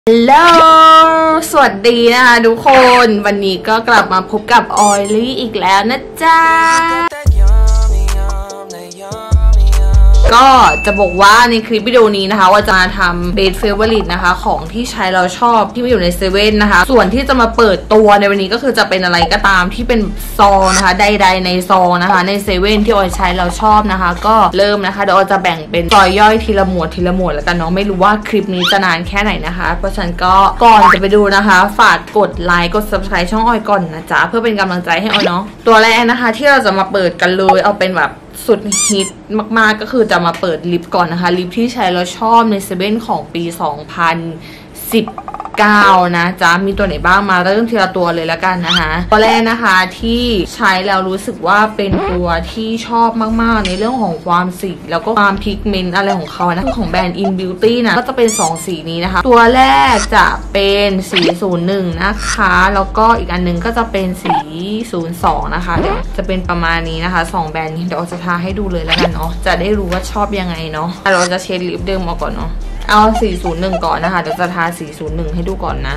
ฮัลโหลสวัสดีนะคะทุกคนวันนี้ก็กลับมาพบกับออยลี่อีกแล้วนะจ๊ะก็จะบอกว่าในคลิปวิดีโอนี้นะคะว่าจะมาทำเบสเฟเวอร์ลิตนะคะของที่ใช้เราชอบที่อยู่ในเซเว่นนะคะส่วนที่จะมาเปิดตัวในวันนี้ก็คือจะเป็นอะไรก็ตามที่เป็นซองนะคะใดๆในซองนะคะในเซเว่นที่ออยใช้เราชอบนะคะก็เริ่มนะคะเดี๋ยวออยจะแบ่งเป็นซอยย่อยทีละหมวดแล้วกันเนาะไม่รู้ว่าคลิปนี้จะนานแค่ไหนนะคะเพราะฉะนั้นก็ก่อนจะไปดูนะคะฝากกดไลค์กด subscribe ช่องออยก่อนนะจ๊ะเพื่อเป็นกำลังใจให้ออยเนาะตัวแรกนะคะที่เราจะมาเปิดกันเลยเอาเป็นแบบสุดฮิตมากๆก็คือจะมาเปิดลิปก่อนนะคะลิปที่ใช้แล้วชอบในเซเว่นของปี 2019 นะจ๊ะมีตัวไหนบ้างมาเริ่มทีละตัวเลยแล้วกันนะคะตัวแรกนะคะที่ใช้แล้วรู้สึกว่าเป็นตัวที่ชอบมากๆในเรื่องของความสีแล้วก็ความพิกเมนต์อะไรของเขานะของแบรนด์ In Beauty นะก็จะเป็น2สีนี้นะคะตัวแรกจะเป็นสี01นะคะแล้วก็อีกอันนึงก็จะเป็นสี02นะคะเดี๋ยวจะเป็นประมาณนี้นะคะ2แบรนด์นี้เดี๋ยวเราจะทาให้ดูเลยแล้วกันเนาะจะได้รู้ว่าชอบยังไงเนาะเราจะเช็ดลิปเดิมมาก่อนเนาะเอา401ก่อนนะคะเดี๋ยวจะทา401ให้ดูก่อนนะ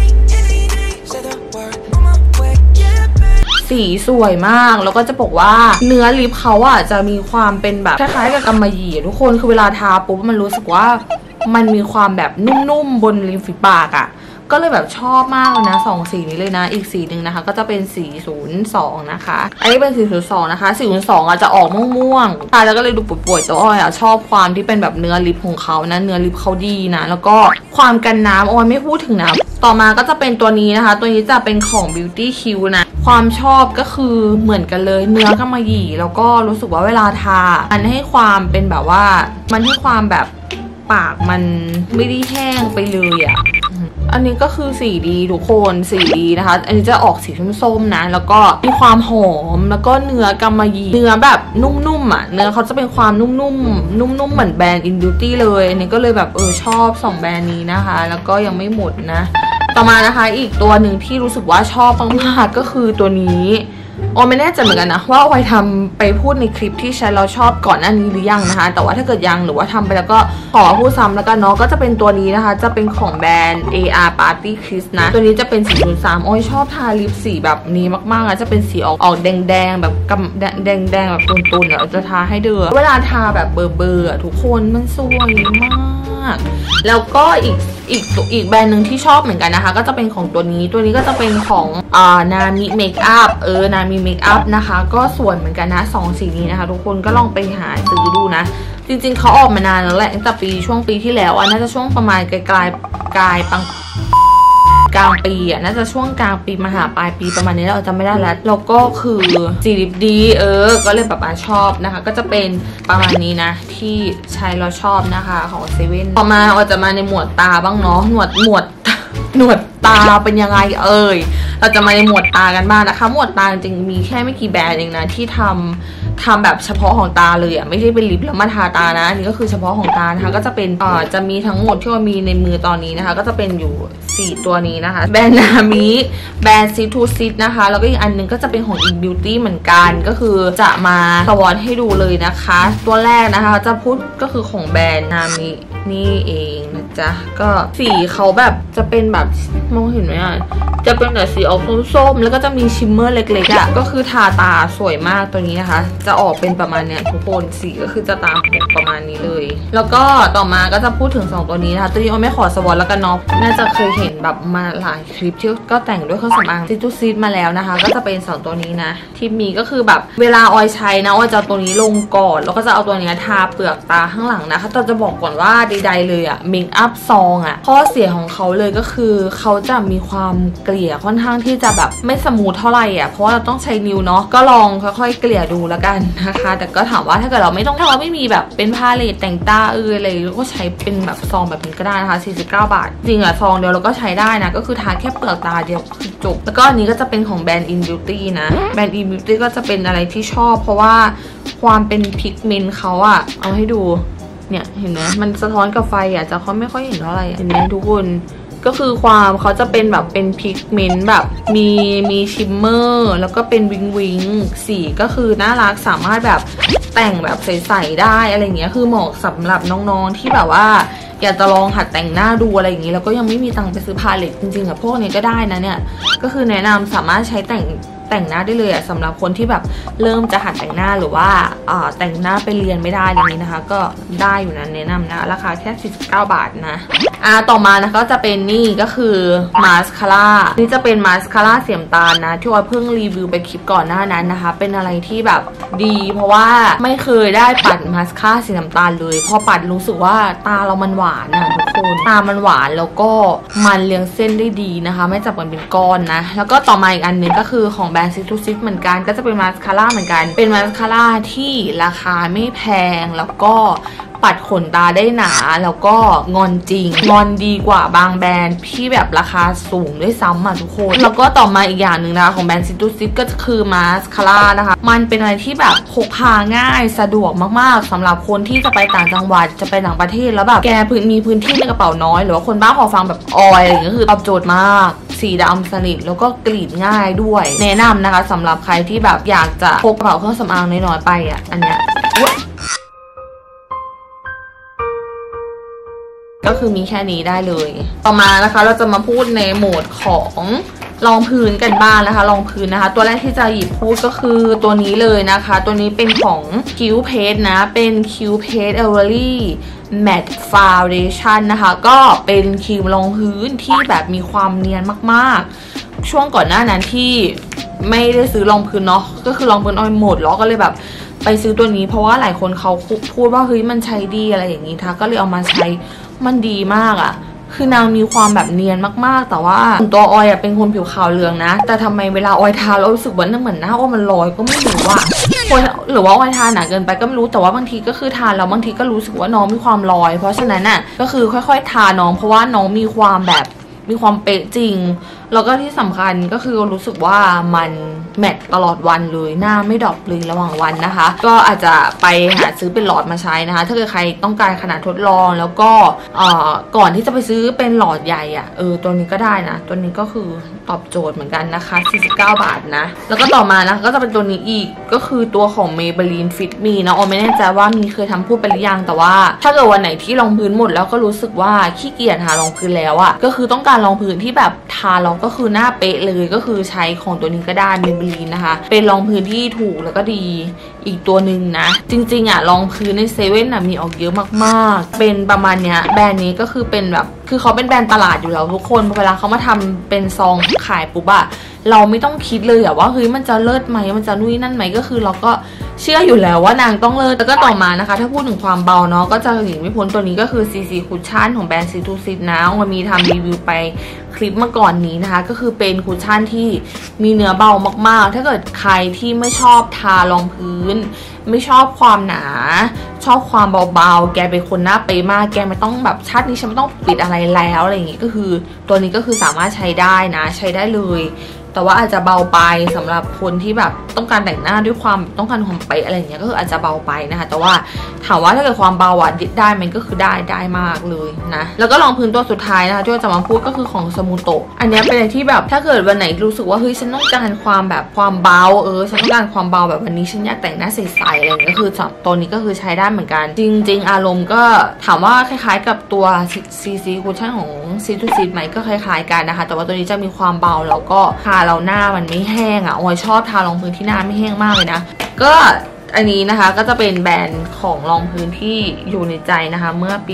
สีสวยมากแล้วก็จะบอกว่าเนื้อลิปเขาอะจะมีความเป็นแบบคล้ายๆกับกำมะหยี่ทุกคนคือเวลาทาปุ๊บมันรู้สึกว่ามันมีความแบบนุ่มๆบนริมฝีปากอะก็เลยแบบชอบมากเลยนะ2สีนี้เลยนะอีกสีหนึ่งนะคะก็จะเป็น402นะคะอันนี้เป็น402นะคะ402อาจจะออกม่วงๆทาแล้วก็เลยดูป่วยๆตัวอ้อยอะชอบความที่เป็นแบบเนื้อลิปของเขานะเนื้อลิปเขาดีนะแล้วก็ความกันน้ำอ้อยไม่พูดถึงนะต่อมาก็จะเป็นตัวนี้นะคะตัวนี้จะเป็นของ Beauty Q นะความชอบก็คือเหมือนกันเลยเนื้อกำมะหยี่แล้วก็รู้สึกว่าเวลาทามันให้ความเป็นแบบว่ามันให้ความแบบปากมันไม่ได้แห้งไปเลยอะอันนี้ก็คือสีดีทุกคนสีดีนะคะอันนี้จะออกสีส้มๆนะแล้วก็มีความหอมแล้วก็เนื้อกำมะหยี่เนื้อแบบนุ่มๆอ่ะเนื้อเขาจะเป็นความนุ่มๆเหมือนแบรนด์ In Beauty เลยอันนี้ก็เลยแบบชอบ2แบรนด์นี้นะคะแล้วก็ยังไม่หมดนะต่อมานะคะอีกตัวหนึ่งที่รู้สึกว่าชอบมากๆก็คือตัวนี้ออยไม่แน่ใจเหมือนกันนะว่าออยทำไปพูดในคลิปที่ใช้เราชอบก่อนหน้านี้หรือยังนะคะแต่ว่าถ้าเกิดยังหรือว่าทำไปแล้วก็ขอพูดซ้ำแล้วกันเนาะก็จะเป็นตัวนี้นะคะจะเป็นของแบรนด์ AR Party Kiss นะตัวนี้จะเป็นสี03ออยชอบทาลิปสีแบบนี้มากๆนะจะเป็นสีออกแดงๆแบบแดงแบบตุนๆเดี๋ยวจะทาให้ดูเวลาทาแบบเบอร์ทุกคนมันสวยมากแล้วก็อีกแบรนด์หนึ่งที่ชอบเหมือนกันนะคะก็จะเป็นของตัวนี้ก็จะเป็นของนามิเมคอัพนามิเมคอัพนะคะก็สวยเหมือนกันนะ2สีนี้นะคะทุกคนก็ลองไปหาซื้อดูนะจริงๆเขาออกมานานแล้วแหละตั้งแต่ช่วงปีที่แล้วน่าจะช่วงประมาณกลางปีน่าจะช่วงกลางปีมาหาปลายปีประมาณนี้เราจำไม่ได้แล้วก็คือสีลิปดีก็เลยแบบชอบนะคะก็จะเป็นประมาณนี้นะที่ใช้เราชอบนะคะของเซเว่นต่อมาเราจะมาในหมวดตาบ้างเนาะหนวดตาเป็นยังไงเราจะมาในหมวดตากันบ้างนะคะหมวดตาจริงๆมีแค่ไม่กี่แบรนด์เองนะที่ทำแบบเฉพาะของตาเลยไม่ใช่เป็นลิปแล้วมาทาตานะอันนี้ก็คือเฉพาะของตานะคะก็จะเป็นจะมีทั้งหมดที่ว่ามีในมือตอนนี้นะคะก็จะเป็นอยู่4ตัวนี้นะคะแบรนด์นามิแบรนด์ซิทูซิตนะคะแล้วก็อีกอันนึงก็จะเป็นของ In Beauty เหมือนกันก็คือจะมาสวอตให้ดูเลยนะคะตัวแรกนะคะจะพูดก็คือของแบรนด์นามินี่เองนะจ๊ะก็สีเขาแบบจะเป็นแบบมองเห็นไหมอ่ะจะเป็นแบบสีออกส้มๆแล้วก็จะมีชิมเมอร์เล็กๆอ่ะก็คือทาตาสวยมากตัวนี้นะคะจะออกเป็นประมาณเนี้ยทุกคนสีก็คือจะตามปกประมาณนี้เลยแล้วก็ต่อมาก็จะพูดถึง2ตัวนี้นะคะตัวนี้ไม่ขอสวอตแล้วกันเนาะน่าจะเคยเห็นแบบมาหลายคลิปที่ก็แต่งด้วยเครื่องสำอางซิทูซิตมาแล้วนะคะก็จะเป็น2ตัวนี้นะที่มีก็คือแบบเวลาออยใช้นะออยจะเอาตัวนี้ลงก่อนแล้วก็จะเอาตัวนี้ทาเปลือกตาข้างหลังนะคะแต่จะบอกก่อนว่าใดๆเลยอะเมคอัพซองอะข้อเสียของเขาเลยก็คือเขาจะมีความเกลี่ยค่อนข้างที่จะแบบไม่สมูทเท่าไหร่อ่ะเพราะว่าเราต้องใช้นิ้วเนาะก็ลองค่อยๆเกลี่ยดูแล้วกันนะคะแต่ก็ถามว่าถ้าเกิดเราไม่ต้องถ้าเราไม่มีแบบเป็นพาเลตแต่งตาอะไรเราก็ใช้เป็นแบบซองแบบนี้ก็ได้นะคะ49 บาทจริงอ่ะซองเดียวเราก็ใช้ได้นะก็คือทาแค่เปลือกตาเดียวคือจบแล้วก็อันนี้ก็จะเป็นของแบรนด์ In Beauty นะแบรนด์ In Beauty ก็จะเป็นอะไรที่ชอบเพราะว่าความเป็นพิกเมนต์เขาอะเอาให้ดูเนี่ยเห็นไหมมันสะท้อนกับไฟอ่ะจะเขาไม่ค่อยเห็นเท่าไหร่เห็นไหมทุกคนก็คือความเขาจะเป็นแบบเป็นพิกเมนต์แบบมีชิมเมอร์แล้วก็เป็นวิงสีก็คือน่ารักสามารถแบบแต่งแบบใสๆได้อะไรเงี้ยคือเหมาะสำหรับน้องๆที่แบบว่าอยากจะลองหัดแต่งหน้าดูอะไรอย่างนี้แล้วก็ยังไม่มีตังค์ไปซื้อพาเลตจริงๆอะพวกนี้ก็ได้นะเนี่ยก็คือแนะนำสามารถใช้แต่งหน้าได้เลยอะสำหรับคนที่แบบเริ่มจะหัดแต่งหน้าหรือว่าแต่งหน้าไปเรียนไม่ได้อย่างนี้นะคะก็ได้อยู่นะแนะนำนะราคาแค่49 บาทนะต่อมานะก็จะเป็นนี่ก็คือมาสคาร่านี่จะเป็นมาสคาร่าเสียมตาลนะที่ว่าเพิ่งรีวิวไปคลิปก่อนหน้านั้นนะคะเป็นอะไรที่แบบดีเพราะว่าไม่เคยได้ปัดมาสคาร่าสีน้ำตาลเลยพอปัดรู้สึกว่าตาเรามันหวานนะทุกคนตามันหวานแล้วก็มันเลี้ยงเส้นได้ดีนะคะไม่จับมันเป็นก้อนนะแล้วก็ต่อมาอีกอันนึงก็คือของแบรนด์ซิทูซิสเหมือนกันก็จะเป็นมาสคาร่าเหมือนกันเป็นมาสคาร่าที่ราคาไม่แพงแล้วก็ปัดขนตาได้หนาแล้วก็งอนจริงงอนดีกว่าบางแบรนด์ที่แบบราคาสูงด้วยซ้ำอ่ะทุกคนแล้วก็ต่อมาอีกอย่างหนึ่งนะคะของแบรนด์ซิทูซิสก็คือมาสคาร่านะคะมันเป็นอะไรที่แบบพกพาง่ายสะดวกมากๆสำหรับคนที่จะไปต่างจังหวัดจะไปต่างประเทศแล้วแบบแกมีพื้นที่ในกระเป๋าน้อยหรือว่าคนบ้าขอฟังแบบออยอะไรอย่างเงี้ยคือตอบโจทย์มากสีดำสนิทแล้วก็กรีดง่ายด้วยแนะนำนะคะสำหรับใครที่แบบอยากจะพกกระเป๋าเครื่องสำอางน้อยๆไปอ่ะอันเนี้ยก็คือมีแค่นี้ได้เลยต่อมานะคะเราจะมาพูดในโหมดของรองพื้นกันบ้างนะคะรองพื้นนะคะตัวแรกที่จะหยิบพูดก็คือตัวนี้เลยนะคะตัวนี้เป็นของคิวเพสนะเป็นคิวเพสเอเวอรี่แมตต์ฟาวเดชั่นนะคะก็เป็นครีมรองพื้นที่แบบมีความเนียนมากๆช่วงก่อนหน้านั้นที่ไม่ได้ซื้อรองพื้นเนาะก็คือรองพื้นออยหมดแล้วก็เลยแบบไปซื้อตัวนี้เพราะว่าหลายคนเขาพูดว่าเฮ้ยมันใช้ดีอะไรอย่างนี้ค่ะก็เลยเอามาใช้มันดีมากอะคือนางมีความแบบเนียนมากๆแต่ว่าตัวออยอะเป็นคนผิวขาวเหลืองนะแต่ทำไมเวลาออยทาแล้วรู้สึกว่าเหมือนหน้าออยมันลอยก็ไม่รู้อะหรือว่าออยทาหนาเกินไปก็ไม่รู้แต่ว่าบางทีก็คือทาแล้วบางทีก็รู้สึกว่าน้องมีความลอยเพราะฉะนั้นน่ะก็คือค่อยๆทาน้องเพราะว่าน้องมีความแบบมีความเป๊ะจริงแล้วก็ที่สำคัญก็คือรู้สึกว่ามันแมตต์ตลอดวันเลยหน้าไม่ดรอปเลยระหว่างวันนะคะก็อาจจะไปหาซื้อเป็นหลอดมาใช้นะคะถ้าเกิดใครต้องการขนาดทดลองแล้วก็ก่อนที่จะไปซื้อเป็นหลอดใหญ่อ่ะตัวนี้ก็ได้นะตัวนี้ก็คือตอบโจทย์เหมือนกันนะคะ49 บาทนะแล้วก็ต่อมานะก็จะเป็นตัวนี้อีกก็คือตัวของ Maybelline Fit Me นะออไม่แน่ใจว่ามีเคยทำพูดไปหรือยังแต่ว่าถ้าเกิดวันไหนที่รองพื้นหมดแล้วก็รู้สึกว่าขี้เกียจหารองพื้นแล้วอ่ะก็คือต้องการรองพื้นที่แบบทาแล้วก็คือหน้าเป๊ะเลยก็คือใช้ของตัวนี้ก็ได้ Maybelline นะคะเป็นรองพื้นที่ถูกแล้วก็ดีอีกตัวหนึ่งนะจริงๆอ่ะรองพื้นในเซเว่นอ่ะมีออกเยอะมากๆเป็นประมาณเนี้ยแบรนด์นี้ก็คือเป็นแบบคือเขาเป็นแบรนด์ตลาดอยู่แล้วทุกคนเวลาเขามาทำเป็นซองขายปุ๊บอะเราไม่ต้องคิดเลยอะว่าเฮ้ยมันจะเลิศไหมมันจะนุ่ยนั่นไหมก็คือเราก็เชื่ออยู่แล้วว่านางต้องเลิศแล้วก็ต่อมานะคะถ้าพูดถึงความเบาเนาะก็จะหนีไม่พ้นตัวนี้ก็คือ CC Cushion ของแบรนด์ Citusit นะมันมีทำรีวิวไปคลิปมาก่อนนี้นะคะก็คือเป็นคุชชั่นที่มีเนื้อเบามากๆถ้าเกิดใครที่ไม่ชอบทารองพื้นไม่ชอบความหนาชอบความเบาๆแกเป็นคนหน้าเป๊ะมากแกไม่ต้องแบบชาตินี้ฉันไม่ต้องปิดอะไรแล้วอะไรอย่างงี้ก็คือตัวนี้ก็คือสามารถใช้ได้นะใช้ได้เลยแต่ว่าอาจจะเบาไปสำหรับคนที่แบบต้องการแต่งหน้าด้วยความต้องการความเป๊ะอะไรอย่างเงี้ยก็คืออาจจะเบาไปนะคะแต่ว่าถามว่าถ้าเกิดความเบาอ่ะได้มันก็คือได้มากเลยนะแล้วก็รองพื้นตัวสุดท้ายนะคะที่จะมาพูดก็คือของสมูโตะอันนี้เป็นอะไรที่แบบถ้าเกิดวันไหนรู้สึกว่าเฮ้ยฉันต้องการความแบบความเบาฉันต้องการความเบาแบบวันนี้ฉันอยากแต่งหน้าใสๆอะไรอย่างเงี้ยก็คือตัวนี้ก็คือใช้ได้เหมือนกันจริงๆอารมณ์ก็ถามว่าคล้ายๆกับตัว CC Cushion ของ Citusit ไหมก็คล้ายๆกันนะคะแต่ว่าตัวนี้จะมีความเบาแล้วก็ทาเราหน้ามันไม่แห้งอ่ะออยชอบทารองพื้นที่หน้าไม่แห้งมากเลยนะก็อันนี้นะคะก็จะเป็นแบรนด์ของรองพื้นที่อยู่ในใจนะคะเมื่อปี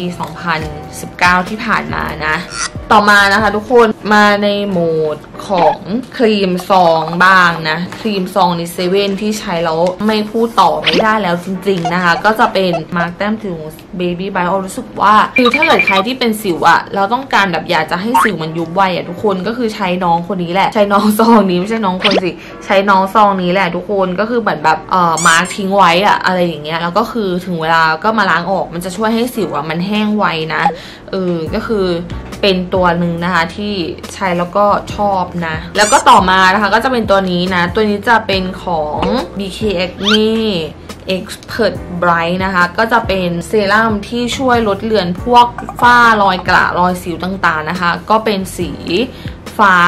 2019 ที่ผ่านมานะต่อมานะคะทุกคนมาในโหมดของครีมซองบ้างนะครีมซองในเซเว่นที่ใช้แล้วไม่พูดต่อไม่ได้แล้วจริงๆนะคะก็จะเป็นมาร์คแต้มถึง Baby Bio รู้สึกว่าคือถ้าเกิดใครที่เป็นสิวอะเราต้องการแบบอยากจะให้สิวมันยุบไวอะทุกคนก็คือใช้น้องคนนี้แหละใช้น้องซองนี้ไม่ใช่น้องคนสิใช้น้องซองนี้แหละทุกคนก็คือเหมือนแบบมาร์คทิ้งไว้อะอะไรอย่างเงี้ยแล้วก็คือถึงเวลาก็มาล้างออกมันจะช่วยให้สิวอะมันแห้งไวนะก็คือเป็นตัวหนึ่งนะคะที่ใช้แล้วก็ชอบนะแล้วก็ต่อมานะคะก็จะเป็นตัวนี้นะตัวนี้จะเป็นของ BK Acne Expert Bright นะคะก็จะเป็นเซรั่มที่ช่วยลดเลือนพวกฝ้ารอยกระรอยสิวต่างๆนะคะก็เป็นสีฟ้า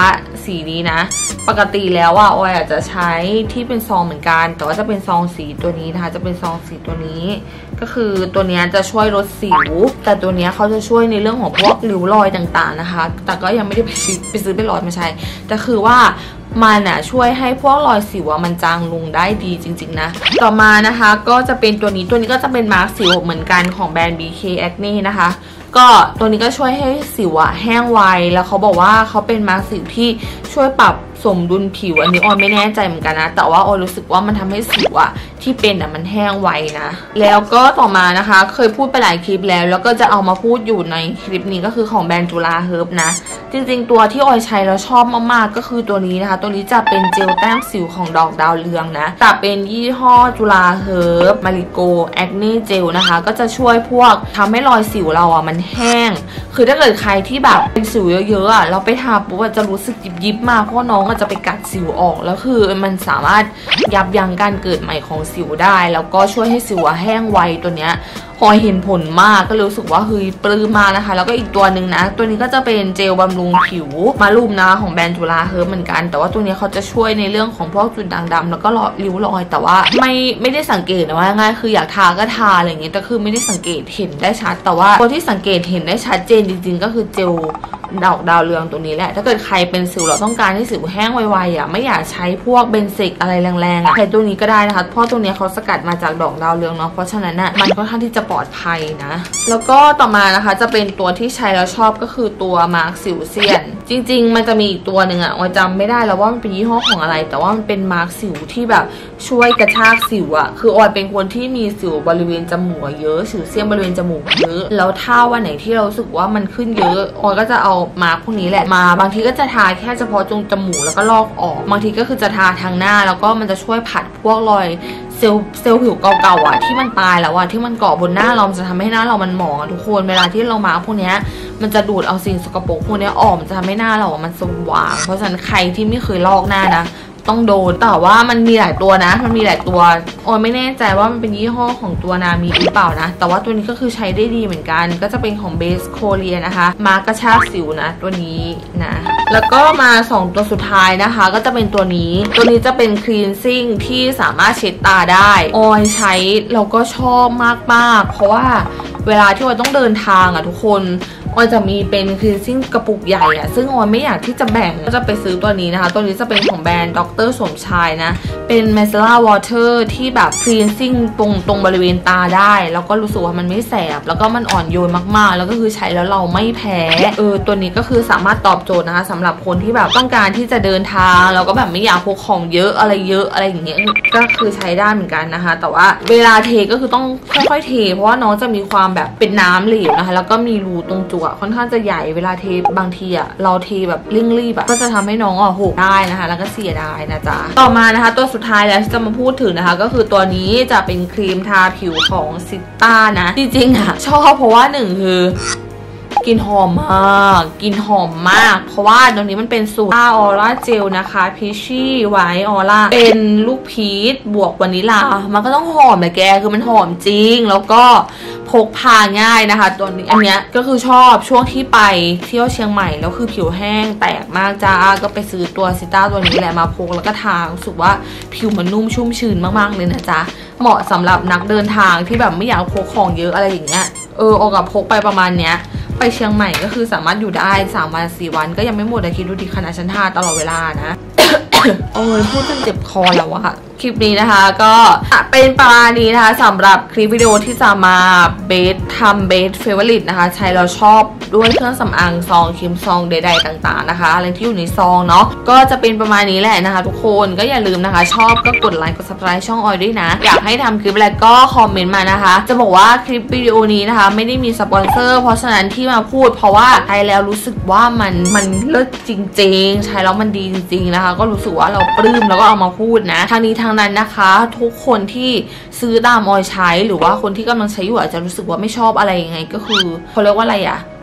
สีนี้นะปกติแล้วออยอาจจะใช้ที่เป็นซองเหมือนกันแต่ว่าจะเป็นซองสีตัวนี้นะคะจะเป็นซองสีตัวนี้ก็คือตัวนี้จะช่วยลดสิวแต่ตัวนี้เขาจะช่วยในเรื่องของพวกริ้วรอยต่างๆนะคะแต่ก็ยังไม่ได้ไปซื้อเป็นหลอดมาใช้แต่คือว่ามันช่วยให้พวกรอยสิวมันจางลงได้ดีจริงๆนะต่อมานะคะก็จะเป็นตัวนี้ก็จะเป็นมาร์คสิวเหมือนกันของแบรนด์ BK Acne นะคะก็ตัวนี้ก็ช่วยให้สิวแห้งไวแล้วเขาบอกว่าเขาเป็นมาร์คสิวที่ช่วยปรับสมดุลผิวอันนี้ออยไม่แน่ใจเหมือนกันนะแต่ว่าออยรู้สึกว่ามันทำให้สิวที่เป็นมันแห้งไวนะแล้วก็ต่อมานะคะเคยพูดไปหลายคลิปแล้วก็จะเอามาพูดอยู่ในคลิปนี้ก็คือของแบรนด์จุฬาเฮิร์บนะจริงๆตัวที่ออยใช้แล้วชอบมากๆก็คือตัวนี้นะคะตัวนี้จะเป็นเจลแต้มสิวของดอกดาวเรืองนะแต่เป็นยี่ห้อจุฬาเฮิร์บมาริโกแอคเน่เจลนะคะก็จะช่วยพวกทำให้รอยสิวเรามันแห้งคือถ้าเกิดใครที่แบบเป็นสิวเยอะๆเราไปทาปุ๊บจะรู้สึกยิบๆมากเพราะน้องจะไปกัดสิวออกแล้วคือมันสามารถยับยั้งการเกิดใหม่ของสิวได้แล้วก็ช่วยให้สิวแห้งไวตัวเนี้ยพอเห็นผลมากก็รู้สึกว่าเฮ้ยปลื้มมากนะคะแล้วก็อีกตัวหนึ่งนะตัวนี้ก็จะเป็นเจลบำรุงผิวมารูมนะของแบรนด์จุฬาเฮิร์บเหมือนกันแต่ว่าตัวนี้เขาจะช่วยในเรื่องของพวกจุดด่างดำแล้วก็ริ้วรอยแต่ว่าไม่ได้สังเกตนะว่าง่ายคืออยากทาก็ทาอะไรอย่างเงี้ยแต่คือไม่ได้สังเกตเห็นได้ชัดแต่ว่าตัวที่สังเกตเห็นได้ชัดเจนจริงๆก็คือเจลดอกดาวเรืองตัวนี้แหละถ้าเกิดใครเป็นสิวเราต้องการให้สิวแห้งไวๆไม่อยากใช้พวกเบนซิกอะไรแรงๆใช้ตัวนี้ก็ได้นะคะเพราะตัวนี้เขาสกัดมาจากดอกดาวเรืองเนาะเพราะฉะนั้นมันค่อนข้างที่จะปลอดภัยนะแล้วก็ต่อมานะคะจะเป็นตัวที่ใช้แล้วชอบก็คือตัวมาร์คสิวเซียนจริงๆมันจะมีอีกตัวหนึ่งออยจำไม่ได้แล้วว่ามันเป็นยี่ห้อของอะไรแต่ว่ามันเป็นมาร์คสิวที่แบบช่วยกระชากสิวคือออยเป็นคนที่มีสิวบริเวณจมูกเยอะสิวเซียนบริเวณจมูกเยอะแล้วถ้าวันไหนที่เรารู้สึกว่ามันขึ้นเยอะออยก็จะเอามาพวกนี้แหละมาบางทีก็จะทาแค่เฉพาะตรงจมูกแล้วก็ลอกออกบางทีก็คือจะทาทางหน้าแล้วก็มันจะช่วยผัดพวกรอยเซลล์ผิวเก่าๆที่มันตายแล้วที่มันเกาะบนหน้าเราจะทำให้หน้าเรามันหมองทุกคนเวลาที่เรามาพวกนี้มันจะดูดเอาสิ่งสกปรกพวกนี้ออกมันจะทำให้หน้าเรามันสว่างเพราะฉะนั้นใครที่ไม่เคยลอกหน้านะต้องโดนแต่ว่ามันมีหลายตัวนะมันมีหลายตัวออยไม่แน่ใจว่ามันเป็นยี่ห้อของตัวนามีหรือเปล่านะแต่ว่าตัวนี้ก็คือใช้ได้ดีเหมือนกันก็จะเป็นของเบสโคเรียนะคะมากระชากสิวนะตัวนี้นะแล้วก็มา2ตัวสุดท้ายนะคะก็จะเป็นตัวนี้จะเป็นคลีนซิ่งที่สามารถเช็ดตาได้ออยใช้เราก็ชอบมากๆเพราะว่าเวลาที่ออยต้องเดินทางทุกคนออยจะมีเป็นคลีนซิ่งกระปุกใหญ่ซึ่งออยไม่อยากที่จะแบ่งก็จะไปซื้อตัวนี้นะคะตัวนี้จะเป็นของแบรนด์ดร.สมชายนะเป็น Micellar Water ที่แบบคลีนซิ่งตรงบริเวณตาได้แล้วก็รู้สึกว่ามันไม่แสบแล้วก็มันอ่อนโยนมากๆแล้วก็คือใช้แล้วเราไม่แพ้ตัวนี้ก็คือสามารถตอบโจทย์นะคะสำหรับคนที่แบบต้องการที่จะเดินทางแล้วก็แบบไม่อยากพกของเยอะอะไรอย่างเงี้ยก็คือใช้ได้เหมือนกันนะคะแต่ว่าเวลาเทก็คือต้องค่อยๆเทเพราะว่าน้องจะมีความแบบเป็นน้ำเหลวนะคะแล้วก็มีรูตรงจั่วค่อนข้างจะใหญ่เวลาเทบางทีเราเทแบบเร่งรีบก็จะทำให้น้องหกได้นะคะแล้วก็เสียได้นะจ๊ะต่อมานะคะตัวสุดท้ายแล้วที่จะมาพูดถึงนะคะก็คือตัวนี้จะเป็นครีมทาผิวของซิต้านะจริงๆชอบเพราะว่า1คือกลิ่นหอมมากเพราะว่าตัวนี้มันเป็นสูตรออร่าเจลนะคะพีชี่ไวท์ออร่าเป็นลูกพีชบวกวานิลามันก็ต้องหอมเลยแกคือมันหอมจริงแล้วก็พกพาง่ายนะคะตัวนี้อันเนี้ยก็คือชอบช่วงที่ไปเที่ยวเชียงใหม่แล้วคือผิวแห้งแตกมากจ้าก็ไปซื้อตัวซิต้าตัวนี้แหละมาพกแล้วก็ทารู้สึกว่าผิวมันนุ่มชุ่มชื้นมากๆเลยนะจ๊ะเหมาะสำหรับนักเดินทางที่แบบไม่อยากพกของเยอะอะไรอย่างเงี้ยออกกับพกไปประมาณเนี้ยไปเชียงใหม่ก็คือสามารถอยู่ได้3 วัน 4 วันก็ยังไม่หมดคิดดูดิขนาดฉันทาตลอดเวลานะ โอ้ยพูดจนเจ็บคอแล้วอะคลิปนี้นะคะก็เป็นประมาณนี้นะคะสำหรับคลิปวิดีโอที่จะมาทำเบสเฟเวอริตนะคะใช้เราชอบด้วยเครื่องสำอางซองครีมซองใดๆต่างๆนะคะอะไรที่อยู่ในซองเนาะก็จะเป็นประมาณนี้แหละนะคะทุกคนก็อย่าลืมนะคะชอบก็กดไลค์กด subscribe ช่องออยด้วยนะอยากให้ทำคลิปอะไรก็คอมเมนต์มานะคะจะบอกว่าคลิปวิดีโอนี้นะคะไม่ได้มีสปอนเซอร์เพราะฉะนั้นที่มาพูดเพราะว่าใช้แล้วรู้สึกว่ามันเลิศจริงๆใช้แล้วมันดีจริงๆนะคะก็รู้สึกว่าเราปลื้มแล้วก็เอามาพูดนะทางนี้ทางนั้นนะคะทุกคนที่ซื้อตามออยใช้หรือว่าคนที่กำลังใช้อยู่อาจจะรู้สึกว่าไม่ชอบอะไรยังไงก็คือเขาเรียกว่าอะไร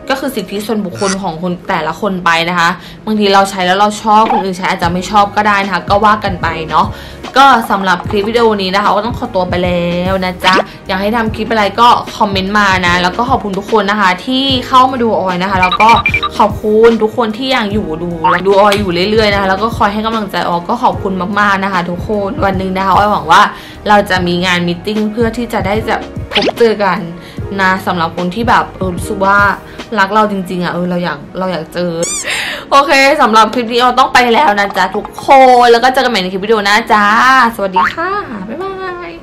ก็คือสิทธิส่วนบุคคลของคนแต่ละคนไปนะคะบางทีเราใช้แล้วเราชอบคนอื่นใช้อาจจะไม่ชอบก็ได้นะคะก็ว่ากันไปเนาะก็สำหรับคลิปวิดีโอนี้นะคะก็ต้องขอตัวไปแล้วนะจ๊ะอยากให้ทำคลิปอะไรก็คอมเมนต์มานะแล้วก็ขอบคุณทุกคนนะคะที่เข้ามาดูออยนะคะแล้วก็ขอบคุณทุกคนที่ยังอยู่ดูออยอยู่เรื่อยๆนะคะแล้วก็คอยให้กำลังใจออยก็ขอบคุณมากๆนะคะทุกคนวันหนึ่งนะคะออยหวังว่าเราจะมีงานมีตติ้งเพื่อที่จะได้จะพบเจอกันนะสำหรับคนที่แบบรู้สึกว่ารักเราจริงๆเราอยากเจอโอเคสำหรับคลิปนี้เราต้องไปแล้วนะจ๊ะทุกคนแล้วก็เจอกันใหม่ในคลิปวิดีโอหน้าจ้าสวัสดีค่ะบ๊ายบาย